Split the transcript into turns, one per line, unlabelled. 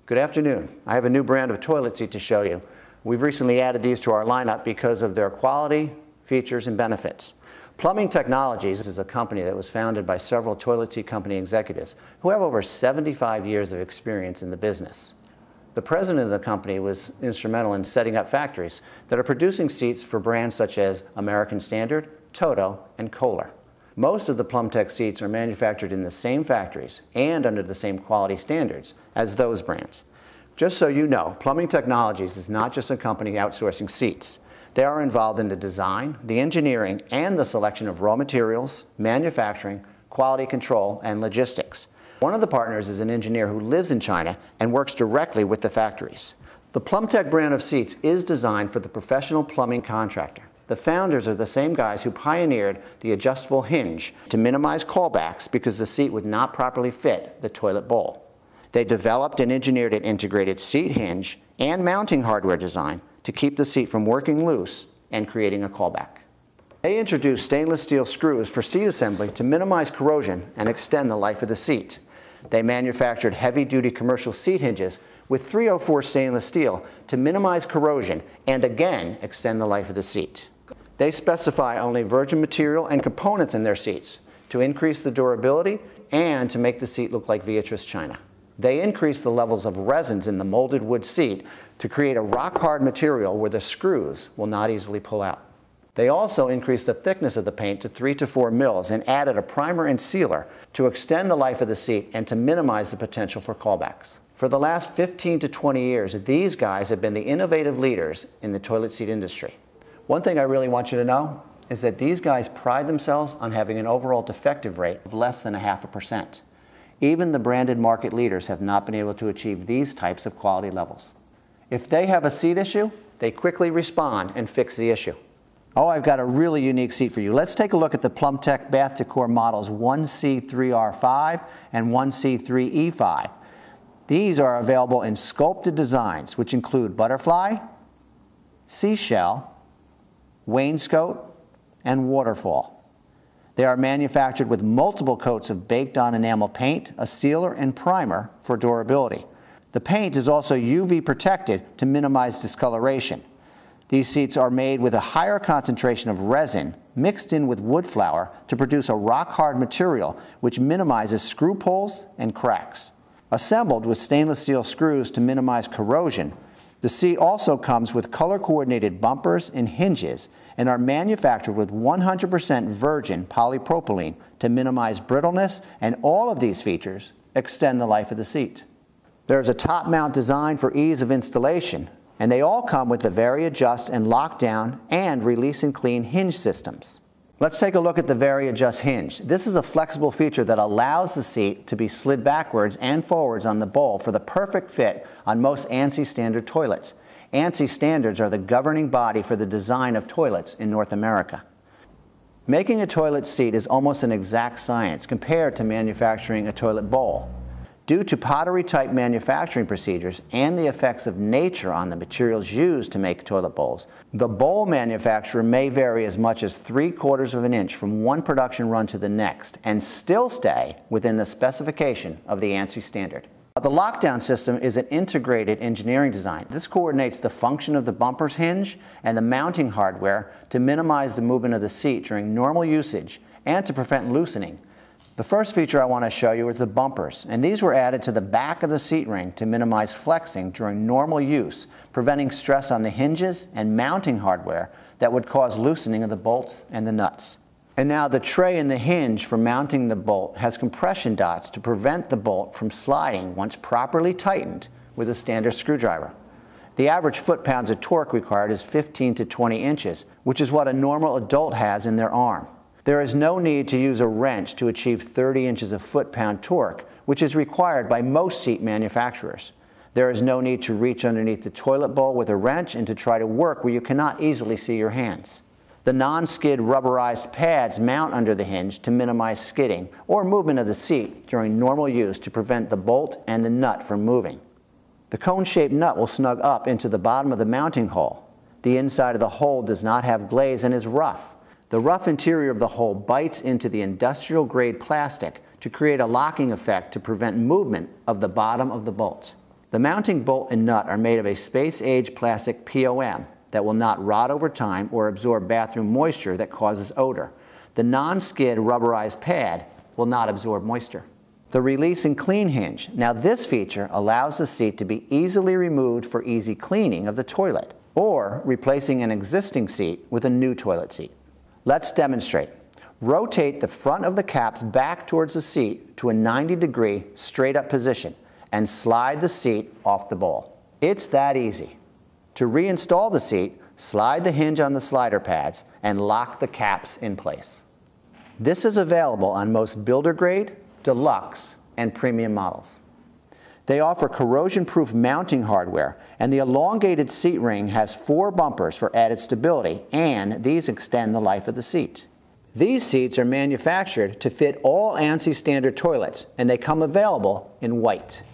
Good afternoon. I have a new brand of toilet seat to show you. We've recently added these to our lineup because of their quality, features, and benefits. Plumbing Technologies is a company that was founded by several toilet seat company executives who have over 75 years of experience in the business. The president of the company was instrumental in setting up factories that are producing seats for brands such as American Standard, Toto, and Kohler. Most of the PlumTech seats are manufactured in the same factories and under the same quality standards as those brands. Just so you know, Plumbing Technologies is not just a company outsourcing seats. They are involved in the design, the engineering, and the selection of raw materials, manufacturing, quality control, and logistics. One of the partners is an engineer who lives in China and works directly with the factories. The PlumTech brand of seats is designed for the professional plumbing contractor. The founders are the same guys who pioneered the adjustable hinge to minimize callbacks because the seat would not properly fit the toilet bowl. They developed and engineered an integrated seat hinge and mounting hardware design to keep the seat from working loose and creating a callback. They introduced stainless steel screws for seat assembly to minimize corrosion and extend the life of the seat. They manufactured heavy-duty commercial seat hinges with 304 stainless steel to minimize corrosion and again extend the life of the seat. They specify only virgin material and components in their seats to increase the durability and to make the seat look like Viatris China. They increase the levels of resins in the molded wood seat to create a rock-hard material where the screws will not easily pull out. They also increased the thickness of the paint to 3 to 4 mils and added a primer and sealer to extend the life of the seat and to minimize the potential for callbacks. For the last 15 to 20 years, these guys have been the innovative leaders in the toilet seat industry. One thing I really want you to know is that these guys pride themselves on having an overall defective rate of less than 0.5%. Even the branded market leaders have not been able to achieve these types of quality levels. If they have a seat issue, they quickly respond and fix the issue. Oh, I've got a really unique seat for you. Let's take a look at the PlumTech Bath Decor models 1C3R5 and 1C3E5. These are available in sculpted designs, which include butterfly, seashell, wainscot, and waterfall. They are manufactured with multiple coats of baked-on enamel paint, a sealer, and primer for durability. The paint is also UV protected to minimize discoloration. These seats are made with a higher concentration of resin mixed in with wood flour to produce a rock-hard material which minimizes screw pulls and cracks. Assembled with stainless steel screws to minimize corrosion, the seat also comes with color-coordinated bumpers and hinges and are manufactured with 100% virgin polypropylene to minimize brittleness, and all of these features extend the life of the seat. There's a top mount design for ease of installation, and they all come with the Vari-Adjust and Lockdown and Release and Clean hinge systems. Let's take a look at the Vari-Adjust hinge. This is a flexible feature that allows the seat to be slid backwards and forwards on the bowl for the perfect fit on most ANSI standard toilets. ANSI standards are the governing body for the design of toilets in North America. Making a toilet seat is almost an exact science compared to manufacturing a toilet bowl. Due to pottery-type manufacturing procedures and the effects of nature on the materials used to make toilet bowls, the bowl manufacturer may vary as much as 3/4 of an inch from one production run to the next and still stay within the specification of the ANSI standard. The lockdown system is an integrated engineering design. This coordinates the function of the bumper's hinge and the mounting hardware to minimize the movement of the seat during normal usage and to prevent loosening. The first feature I want to show you is the bumpers, and these were added to the back of the seat ring to minimize flexing during normal use, preventing stress on the hinges and mounting hardware that would cause loosening of the bolts and the nuts. And now the tray in the hinge for mounting the bolt has compression dots to prevent the bolt from sliding once properly tightened with a standard screwdriver. The average foot-pounds of torque required is 15 to 20 inches, which is what a normal adult has in their arm. There is no need to use a wrench to achieve 30 inches of foot-pound torque, which is required by most seat manufacturers. There is no need to reach underneath the toilet bowl with a wrench and to try to work where you cannot easily see your hands. The non-skid rubberized pads mount under the hinge to minimize skidding or movement of the seat during normal use to prevent the bolt and the nut from moving. The cone-shaped nut will snug up into the bottom of the mounting hole. The inside of the hole does not have glaze and is rough. The rough interior of the hole bites into the industrial-grade plastic to create a locking effect to prevent movement of the bottom of the bolts. The mounting bolt and nut are made of a space-age plastic POM that will not rot over time or absorb bathroom moisture that causes odor. The non-skid rubberized pad will not absorb moisture. The release and clean hinge. Now this feature allows the seat to be easily removed for easy cleaning of the toilet or replacing an existing seat with a new toilet seat. Let's demonstrate. Rotate the front of the caps back towards the seat to a 90-degree straight up position and slide the seat off the bowl. It's that easy. To reinstall the seat, slide the hinge on the slider pads and lock the caps in place. This is available on most builder grade, deluxe, and premium models. They offer corrosion-proof mounting hardware, and the elongated seat ring has 4 bumpers for added stability, and these extend the life of the seat. These seats are manufactured to fit all ANSI standard toilets, and they come available in white.